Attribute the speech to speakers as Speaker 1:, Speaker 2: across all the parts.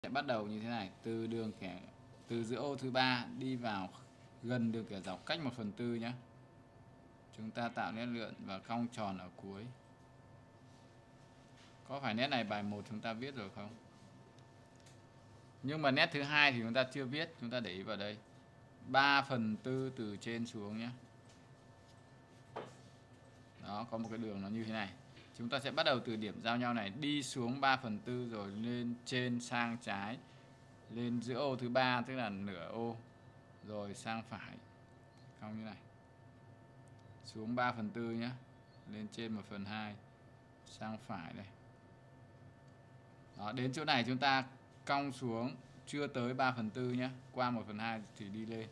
Speaker 1: sẽ bắt đầu như thế này, từ đường kẻ từ giữa ô thứ ba đi vào gần đường kẻ dọc cách 1/4 nhé. Chúng ta tạo nét lượn và cong tròn ở cuối. Có phải nét này bài 1 chúng ta viết rồi không? Nhưng mà nét thứ hai thì chúng ta chưa viết, chúng ta để ý vào đây. 3/4 từ trên xuống nhé. Đó, có một cái đường nó như thế này. Chúng ta sẽ bắt đầu từ điểm giao nhau này, đi xuống 3/4 rồi lên trên sang trái, lên giữa ô thứ ba tức là nửa ô, rồi sang phải, cong như này. Xuống 3/4 nhé, lên trên 1/2, sang phải đây. Đó, đến chỗ này chúng ta cong xuống chưa tới 3/4 nhé, qua 1/2 thì đi lên.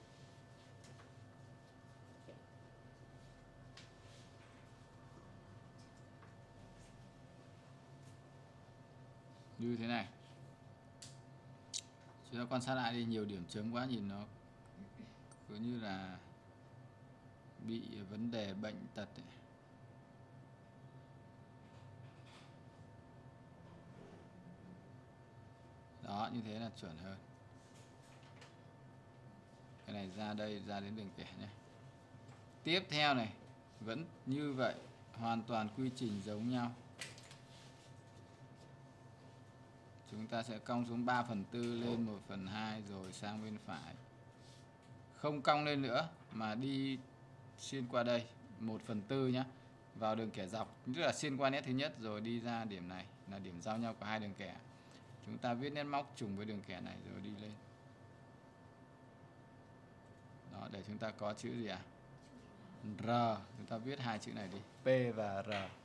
Speaker 1: Như thế này. Chúng ta quan sát lại đi, nhiều điểm chấm quá nhìn nó cứ như là bị vấn đề bệnh tật ấy. Đó, như thế là chuẩn hơn. Cái này ra đây, ra đến đường kẻ nhé. Tiếp theo này, vẫn như vậy, hoàn toàn quy trình giống nhau. Chúng ta sẽ cong xuống 3/4 lên 1/2 rồi sang bên phải. Không cong lên nữa mà đi xuyên qua đây 1/4 nhé, vào đường kẻ dọc, tức là xuyên qua nét thứ nhất rồi đi ra điểm này là điểm giao nhau của hai đường kẻ. Chúng ta viết nét móc trùng với đường kẻ này rồi đi lên. Đó, để chúng ta có chữ gì ạ? R, chúng ta viết hai chữ này đi, P và R.